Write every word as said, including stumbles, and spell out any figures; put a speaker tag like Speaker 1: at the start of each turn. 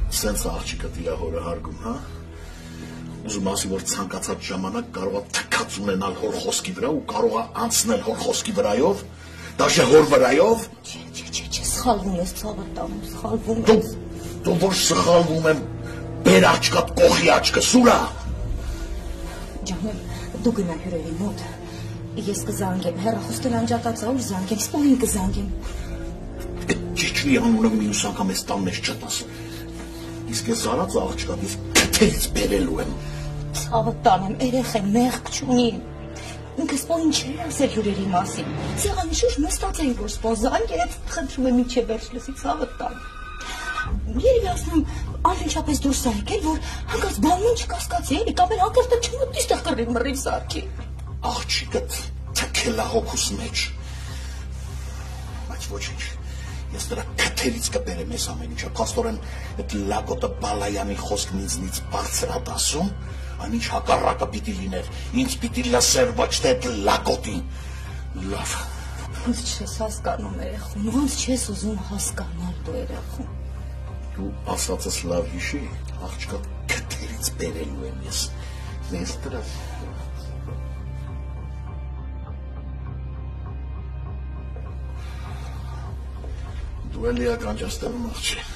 Speaker 1: Սենց աղջիկը իր հորը հարգում, հա? Ուզում ասի, որ ցանկացած ժամանակ կարող է թքած ունենալ հոր խոսքի վրա ու կարող է անցնել հոր խոսքի վրայով, դաժե հոր վրայով։
Speaker 2: Չէ, չէ, չէ, չէ, սխալվում ես, ցավը տանում, սխալվում ես։
Speaker 1: Դու որ սխալվում եմ, բեր աչքատ կողի աչքը, սուրա։
Speaker 2: Ջանել, դու գնա հյուրերի մոտ, ես կզանգեմ, հեռախոսն անջատած ուր զանգեմ, սպորին կզանգեմ։
Speaker 1: Ճիճլի անունը մյուս անգամ ես տան մեջ չտ ասում։ Իսկ ես արած աղջկատ, ես քթերից բերելու եմ։
Speaker 2: Ցավը տանեմ, երեխեն մեղք չունի։ Ինքը սպորին չէր ասել հյուրերի մասին։ Սեղանի շուրջ նստած էին, որ սպոր զանգեց, խնդրում եմ միջև վերջ լսի, ցավը տան։ Երևի ասում անհնչապես դուրս է եկել, որ հանկարծ բանն չկասկածի, էլի կամ էլ հանկարծ չմոտ իստեղ կռիվ մռիվ սարքի։
Speaker 1: Աղջիկդ թքել է հոգուս մեջ։ Բայց ոչինչ, ես դրա քթերից կբերեմ ես ամեն ինչը, փաստորեն այդ Լագոտը Բալայանի խոսքն ինձնից բարձր է դասում, այնինչ հակառակը պիտի լիներ, ինձ պիտի լսեր ոչ թե այդ Լագոտին։ Լավ։
Speaker 2: Ոնց չես հասկանում երեխուն, ոնց չես ուզում հասկանալ դու երեխուն։
Speaker 1: Դու ասածս լավ հիշի, աղջկա քթերից բերելու եմ ես։ Ես դրա Դու էլի ականջաստանում աղջի։